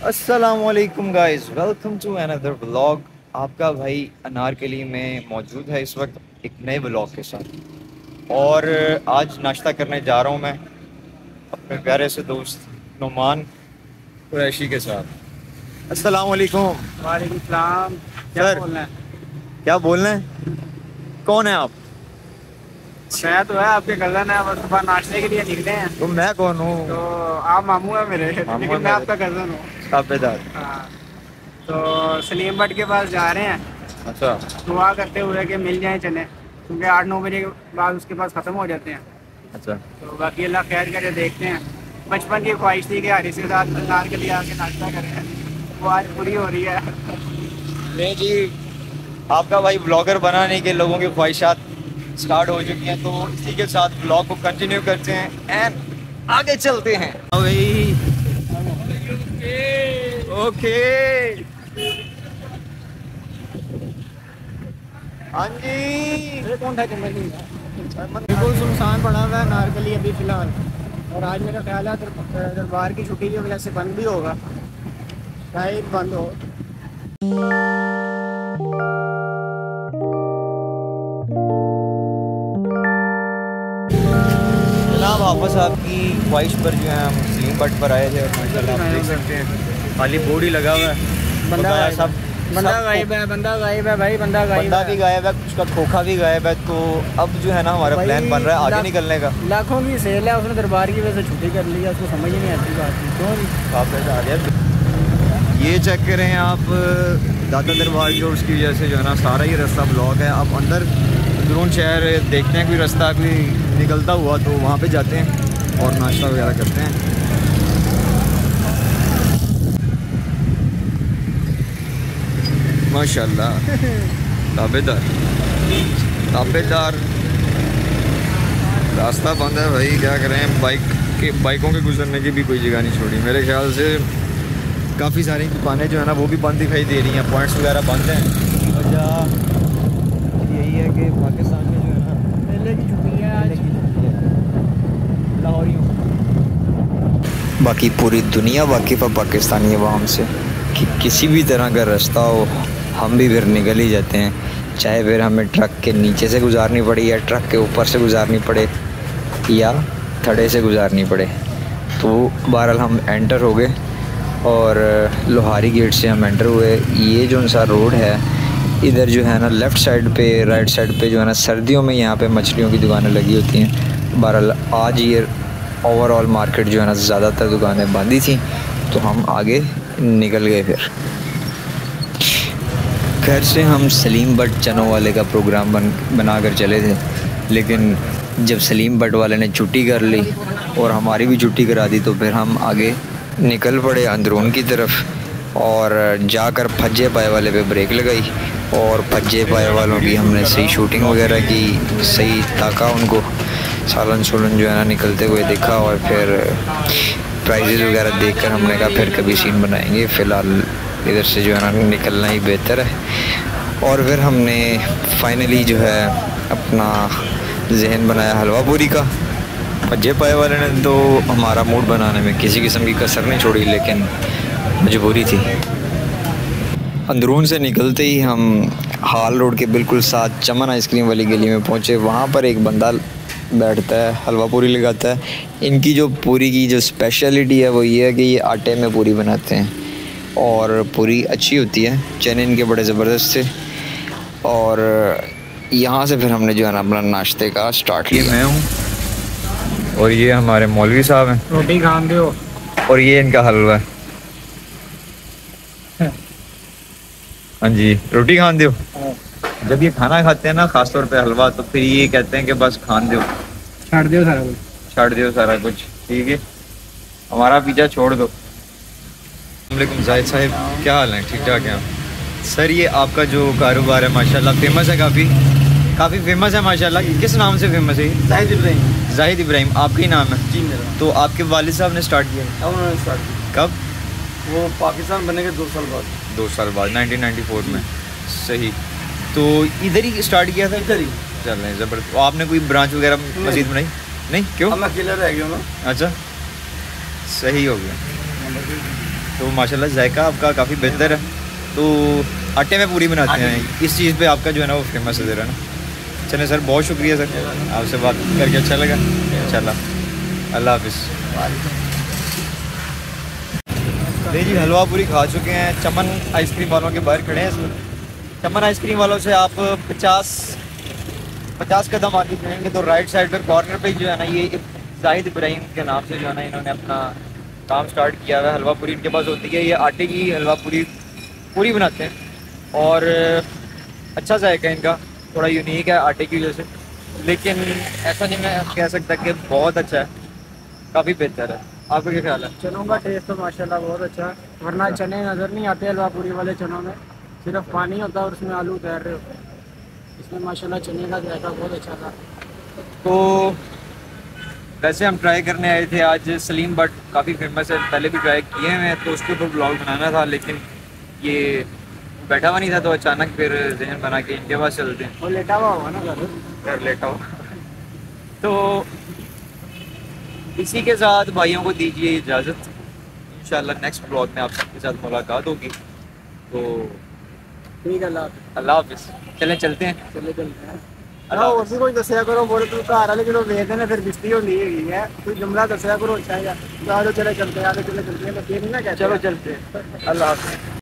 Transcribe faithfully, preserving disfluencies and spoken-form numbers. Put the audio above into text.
अस्सलामुअलैकुम guys, welcome to another vlog. आपका भाई अनारकली में मौजूद है इस वक्त एक नए व्लॉग के साथ। और आज नाश्ता करने जा रहा हूँ मैं अपने प्यारे से दोस्त नुमान कुरैशी के साथ। अस्सलामुअलैकुम। वालेकुम सलाम। क्या सर, बोलना है? क्या बोलना है? कौन है आप? मैं तो है आपके कज़न है, बस सुबह नाश्ते के लिए निकले हैं। तो मैं कौन हूँ? तो आप मामू है मेरे, मामू है लेकिन मैं मेरे। आपका कज़न हूँ। ताबेदार। हाँ, तो सलीम भट्ट के पास जा रहे हैं अच्छा। दुआ करते हुए कि मिल जाए चने, क्योंकि आठ नौ बजे के बाद उसके पास ख़त्म हो जाते हैं। अच्छा। तो बाकी अल्लाह खैर करे, देखते हैं। बचपन की ख्वाहिश थी कि हारिस के साथ अनारकली आके नाश्ता करें, वो आज पूरी हो रही है। नहीं जी, आपका भाई ब्लॉगर बनाने के लोगों की ख्वाहिशात स्टार्ट हो चुकी हैं, तो इसी के साथ ब्लॉग को कंटिन्यू करते हैं एंड आगे चलते हैं। भाई ओके। हाँ जी। कौन था बिल्कुल सुनसान पड़ा हुआ है नारकली अभी फ़िलहाल। और आज मेरा ख्याल है दर- दरबार की छुट्टी की वजह से बंद भी होगा, शायद बंद हो। जनाब, वापस आपकी ख्वाहिश पर जो है हम सलीम भट्ट पर आए थे और माशाल्लाह आप देख सकते हैं खाली बोर्ड ही लगा हुआ है। बंदा बकाया गायब सब है, बंदा सब गायब है, बंदा गायब है भाई, बंदा गायब बंदा भी है। गायब है, उसका खोखा भी गायब है। तो अब जो है ना हमारा भाई, प्लान बन रहा है आगे लाख- निकलने का। लाखों की सेल है, उसने दरबार की वजह से छुट्टी कर ली है, उसको समझ ही नहीं आती बात की। क्यों जी? वापस आ गया। ये चेक करें आप, दाता दरबार की, और उसकी वजह से जो है ना सारा ये रास्ता ब्लॉक है। अब अंदर अंदरून शहर देखते हैं, कोई रास्ता कोई निकलता हुआ तो वहाँ पे जाते हैं और नाश्ता वगैरह करते हैं। माशाल्लाह। ताबेदार ताबेदार। रास्ता बंद है भाई, क्या करें। बाइक के बाइकों के गुजरने की भी कोई जगह नहीं छोड़ी। मेरे ख्याल से काफ़ी सारी दुकानें जो है ना वो भी बंद दिखाई दे रही हैं, पॉइंट्स वगैरह बंद हैं। वजह यही है कि पाकिस्तान में जो है ना मेले की छुट्टी है आज। लाहौरियों, बाकी पूरी दुनिया वाकिफ़ है पाकिस्तानी अवाम से कि किसी भी तरह का रास्ता हो हम भी फिर निकल ही जाते हैं, चाहे फिर हमें ट्रक के नीचे से गुजारनी पड़े या ट्रक के ऊपर से गुजारनी पड़े या थड़े से गुजारनी पड़े। तो बहरहाल हम एंटर हो गए और लोहारी गेट से हम एंटर हुए। ये जो सा रोड है इधर जो है ना लेफ़्ट साइड पे, राइट साइड पे जो है ना सर्दियों में यहाँ पे मछलियों की दुकानें लगी होती हैं। बहरहाल आज ये ओवरऑल मार्केट जो है ना ज़्यादातर दुकानें बंद ही थी, तो हम आगे निकल गए। फिर खैर से हम सलीम भट्ट चनों वाले का प्रोग्राम बन बना कर चले थे, लेकिन जब सलीम भट्ट वाले ने छुट्टी कर ली और हमारी भी छुट्टी करा दी तो फिर हम आगे निकल पड़े अंदरून की तरफ और जाकर फज्जे पाए वाले पे ब्रेक लगाई और फज्जे पाए वालों की हमने सही शूटिंग वगैरह की, सही ताका उनको सालन सुलन जो है ना निकलते हुए देखा। और फिर प्राइजेज़ वगैरह देखकर हमने कहा फिर कभी सीन बनाएंगे, फ़िलहाल इधर से जो है ना निकलना ही बेहतर है। और फिर हमने फाइनली जो है अपना जहन बनाया हलवा पूरी का। फज्जे पाए वाले ने तो हमारा मूड बनाने में किसी किस्म की कसर नहीं छोड़ी, लेकिन मजबूरी थी। अंदरून से निकलते ही हम हाल रोड के बिल्कुल साथ चमन आइसक्रीम वाली गली में पहुँचे। वहाँ पर एक बंदा बैठता है, हलवा पूरी लगाता है। इनकी जो पूरी की जो स्पेशलिटी है वो ये है कि ये आटे में पूरी बनाते हैं और पूरी अच्छी होती है, चने इनके बड़े ज़बरदस्त थे। और यहाँ से फिर हमने जो है ना अपना नाश्ते का स्टार्ट किया। मैं हूँ और ये हमारे मौलवी साहब हैं। रोटी खान दो और ये इनका हलवा है। हाँ जी, रोटी खान दो। जब ये खाना खाते हैं ना खासतौर पे हलवा, तो फिर ये कहते हैं कि बस खान दो, छाड़ दो सारा कुछ, छोड़ दो सारा कुछ, ठीक है, हमारा पीछा छोड़ दो। वालेकुम जाहिद साहब, क्या हाल है? ठीक ठाक हैं आप? सर, ये आपका जो कारोबार है माशाल्लाह फेमस है, काफ़ी काफ़ी फेमस है माशाल्लाह। किस नाम से फेमस है? जाहिद इब्राहिम। जाहिद इब्राहिम आपका ही नाम है? जी मेरा। तो आपके वालिद साहब ने स्टार्ट किया? अब उन्होंने स्टार्ट किया। कब? वो पाकिस्तान बनने के दो साल बाद। दो साल बाद, नाइनटीन नाइन्टी फोर में। सही। तो इधर ही स्टार्ट किया था? इधर ही। चल रहे हैं ज़बरदस्त। आपने कोई ब्रांच वगैरह मजीद बनाई? नहीं, क्यों? हम अकेले रह गए ना। अच्छा, सही हो गया। तो माशाल्लाह जायका आपका काफ़ी बेहतर है। तो आटे में पूरी बनाते हैं, इस चीज़ पे आपका जो है ना वो फेमस है ज़रा ना। चलिए सर, बहुत शुक्रिया सर, आपसे बात करके अच्छा लगा। इंशाल्लाह, अल्लाह हाफिज़। नहीं जी, हलवा पूरी खा चुके हैं। चमन आइसक्रीम वालों के बाहर खड़े हैं इस वक्त। चमन आइसक्रीम वालों से आप पचास पचास कदम आगे जाएंगे तो राइट साइड पर कॉर्नर पे जो है ना, ये जाहिद इब्राहिम के नाम से जो है ना इन्होंने अपना काम स्टार्ट किया हुआ है। हलवा पूरी इनके पास होती है, ये आटे की हलवा पूरी पूरी बनाते हैं और अच्छा जायका इनका थोड़ा यूनिक है आटे की वजह से, लेकिन ऐसा नहीं मैं कह सकता कि बहुत अच्छा है, काफ़ी बेहतर है। आपका क्या ख्याल है? चनों का टेस्ट तो माशाल्लाह बहुत अच्छा है, वरना चने नज़र नहीं आते हलवा पूरी वाले चनों में, सिर्फ पानी होता है और उसमें आलू तैर रहे होते हैं। इसमें माशाल्लाह चने का जायका बहुत अच्छा था। तो वैसे हम ट्राई करने आए थे आज सलीम बट, काफ़ी फेमस है, पहले भी ट्राई किए हैं तो उसके ऊपर ब्लॉग बनाना था, लेकिन ये बैठा हुआ नहीं था तो अचानक फिर जहन बना के इनके पास चलते हैं। वो लेटा हुआ होगा ना घर घर लेटा हुआ तो इसी के साथ भाइयों को दीजिए इजाज़त। इंशाल्लाह नेक्स्ट ब्लॉग में आप सबके साथ मुलाकात होगी। तो ठीक है, अल्लाह हाफिज़। अल्लाह हाफिज़। चलें चलते हैं। चले चलते हैं। अल्लाह और भी कोई दसिया करो, बोले तू घर वाले जो वेखते हैं फिर बिस्ती होनी है, कोई जुमला दसिया करो अच्छा है, चले चलते हैं, चले चलते हैं, नहीं ना कहते। चलो चलते हैं। अल्लाह हाफिज़।